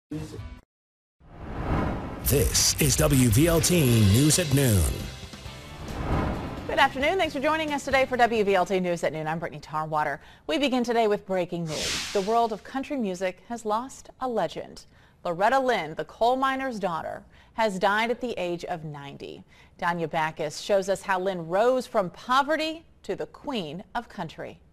This is WVLT News at Noon. Good afternoon. Thanks for joining us today for WVLT News at Noon. I'm Brittany Tarwater. We begin today with breaking news. The world of country music has lost a legend. Loretta Lynn, the coal miner's daughter, has died at the age of 90. Danya Backus shows us how Lynn rose from poverty to the queen of country.